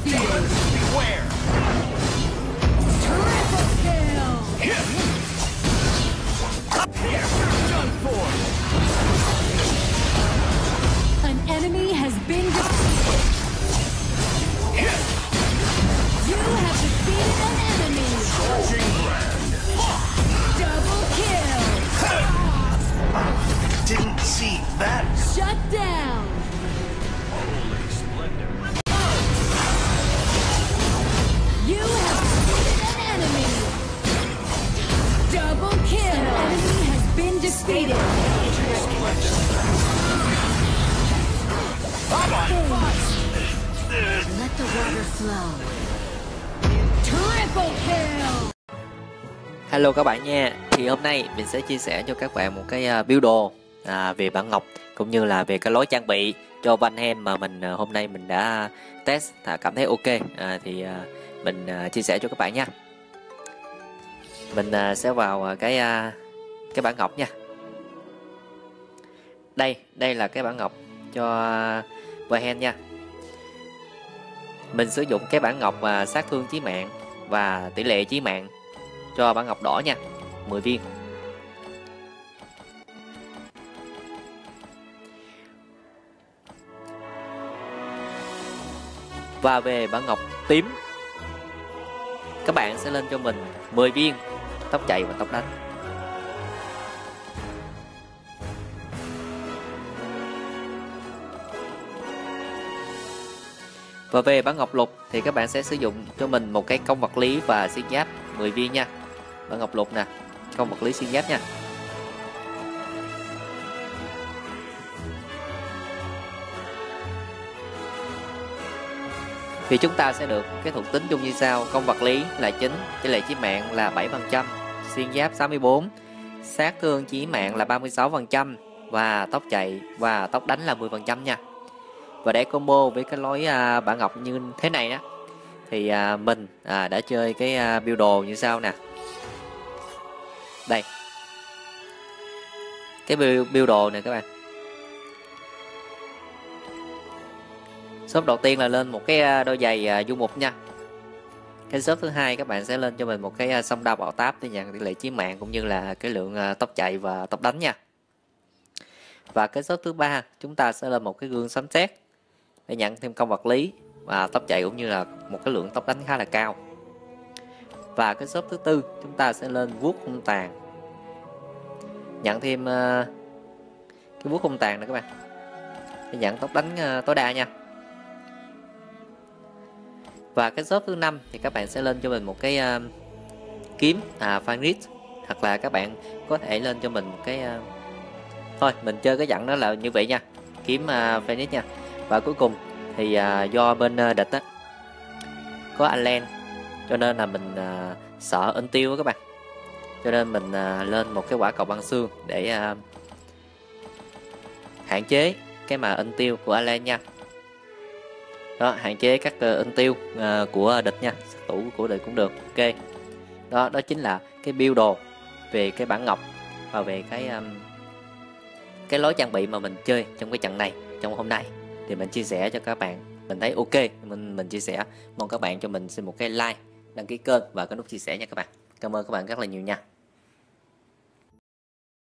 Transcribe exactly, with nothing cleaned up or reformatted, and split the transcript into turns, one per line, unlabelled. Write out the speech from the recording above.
defeated.
Beware.
Triple kill.
Here. Done for.
An enemy has been defeated.
Here.
You have defeated an enemy.
Scorching brand.
Double kill.
Didn't see that.
Shut down.
Holy splendor.
You have defeated an enemy. Double kill. An enemy has been defeated.
Come on.
Let the water flow. Triple kill.
Hello các bạn nha. Thì hôm nay mình sẽ chia sẻ cho các bạn một cái build đồ à, về bản ngọc cũng như là về cái lối trang bị cho Vanhem mà mình hôm nay mình đã test và cảm thấy ok à, thì à, mình à, chia sẻ cho các bạn nha. Mình à, sẽ vào cái à, cái bản ngọc nha. Đây, đây là cái bản ngọc cho Vanhem nha. Mình sử dụng cái bản ngọc và sát thương chí mạng và tỷ lệ chí mạng cho bản ngọc đỏ nha, mười viên. Và về bản ngọc tím, các bạn sẽ lên cho mình mười viên tốc chạy và tốc đánh. Và về bản ngọc lục thì các bạn sẽ sử dụng cho mình một cái công vật lý và xuyên giáp mười viên nha. Bản ngọc lục nè, công vật lý xuyên giáp nha. Thì chúng ta sẽ được cái thuộc tính chung như sau: công vật lý là chín, tỷ lệ chí mạng là bảy phần trăm, xuyên giáp sáu mươi bốn, sát thương chí mạng là ba mươi sáu phần trăm và tốc chạy và tốc đánh là mười phần trăm nha. Và để combo với cái lối à, bản ngọc như thế này đó thì à, mình à, đã chơi cái à, build đồ như sau nè. Đây, cái build, build đồ này các bạn. Shop đầu tiên là lên một cái đôi giày à, du mục nha. Cái shop thứ hai các bạn sẽ lên cho mình một cái song đao bạo táp để nhận tỷ lệ chí mạng cũng như là cái lượng à, tốc chạy và tốc đánh nha. Và cái shop thứ ba chúng ta sẽ lên một cái gương sấm sét để nhận thêm công vật lý và tốc chạy cũng như là một cái lượng tốc đánh khá là cao. Và cái shop thứ tư chúng ta sẽ lên vuốt hung tàn, nhận thêm uh, cái vuốt hung tàn nữa các bạn, để nhận tốc đánh uh, tối đa nha. Và cái shop thứ năm thì các bạn sẽ lên cho mình một cái uh, kiếm à, Phoenix, hoặc là các bạn có thể lên cho mình một cái uh... thôi mình chơi cái dặn đó là như vậy nha, kiếm uh, Phoenix nha. Và cuối cùng thì uh, do bên uh, địch á có Allen cho nên là mình uh, sợ in tiêu đó các bạn, cho nên mình uh, lên một cái quả cầu băng xương để uh, hạn chế cái mà in tiêu của Allen nha. Đó, hạn chế các uh, in tiêu uh, của địch nha, sát thủ của địch cũng được. Ok, đó đó chính là cái build đồ về cái bản ngọc và về cái um, cái lối trang bị mà mình chơi trong cái trận này, trong hôm nay thì mình chia sẻ cho các bạn. Mình thấy ok mình mình chia sẻ, mong các bạn cho mình xin một cái like, đăng ký kênh và cái nút chia sẻ nha các bạn. Cảm ơn các bạn rất là nhiều nha.